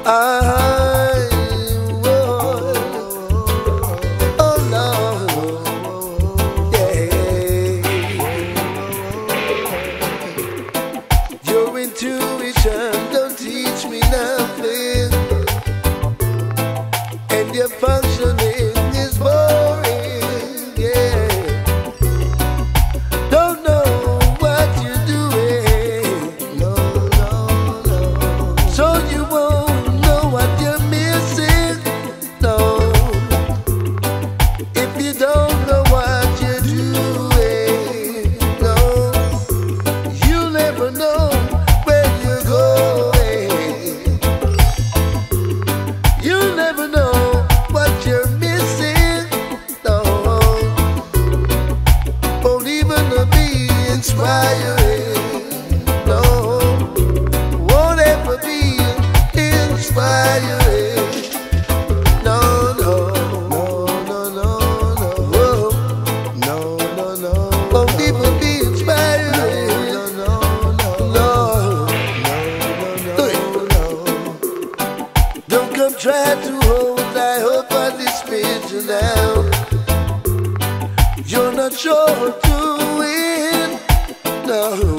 I, whoa, oh no, yeah. Your intuition don't teach me nothing, and your functioning is boring, yeah. Don't know what you're doing, no, no, no. So you won't know what you're missing, no. If you don't know what you're doing, no, you'll never know where you're going. You'll never know what you're missing, no. Won't even be inspiring, no. Won't ever be inspiring, no, no, no, no, no, no. Whoa. No, no, no. Won't even be inspiring, no, no, no, no, no. Don't come try to hold I hope on this picture now. You're not sure to win, no.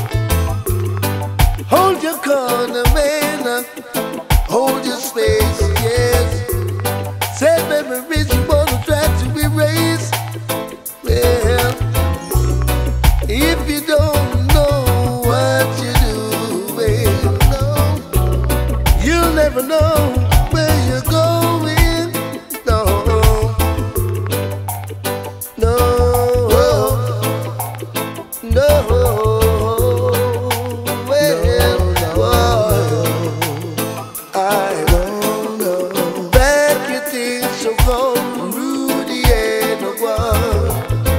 Hold your corner, man. Hold your space, yes. Sad memories you wanna try to erase. Well, if you don't know what you're doing, no, you'll never know where you're going, no, no, no. Well, I don't know. Back you think so cold, Rudy and a one.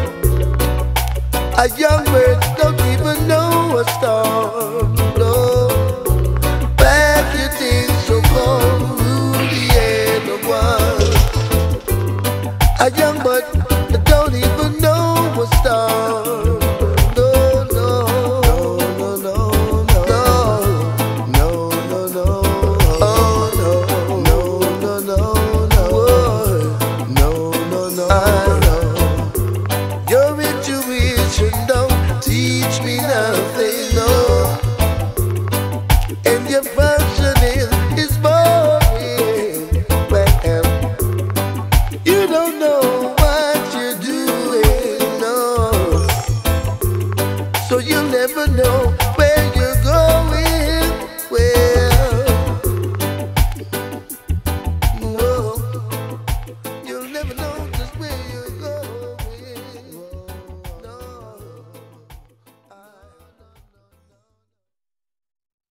A young bird don't even know a storm, no. Back you think so cold, Rudy and a one. A young bird don't even know a storm, no, no, no, no, no, no, no, no, no, oh no, no, no, no, no, no, no, no, I know. Your intuition don't teach me nothing, no. And your